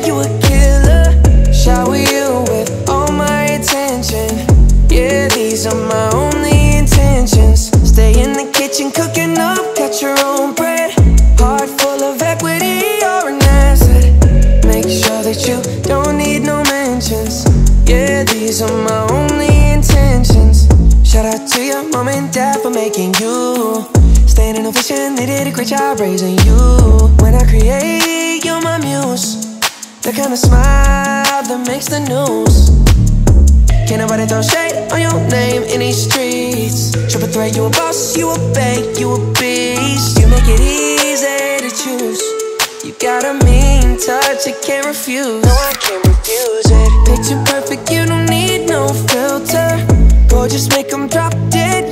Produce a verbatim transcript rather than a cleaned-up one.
you a killer. Shower you with all my attention. Yeah, these are my only intentions. Stay in the kitchen cooking up, cut your own bread. Heart full of equity, you're an asset. Make sure that you don't need no mentions. Yeah, these are my only intentions. Shout out to your mom and dad for making you. Staying in a vision, they did a great job raising you. When I create, you're my muse. The kind of smile that makes the news. Can't nobody throw shade on your name in these streets. Triple threat, you a boss, you a bank, you a beast. You make it easy to choose. You got a mean touch, I can't refuse. No, I can't refuse it. Picture perfect, you don't need no filter. Gorgeous, make them drop dead